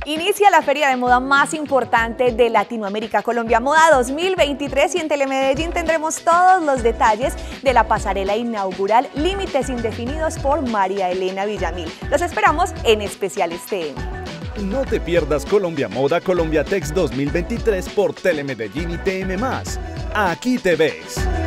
Inicia la feria de moda más importante de Latinoamérica, Colombia Moda 2023, y en Telemedellín tendremos todos los detalles de la pasarela inaugural Límites Indefinidos por María Elena Villamil. Los esperamos en Especiales TM. No te pierdas Colombia Moda Colombia Tex 2023 por Telemedellín y TM+. Aquí te ves.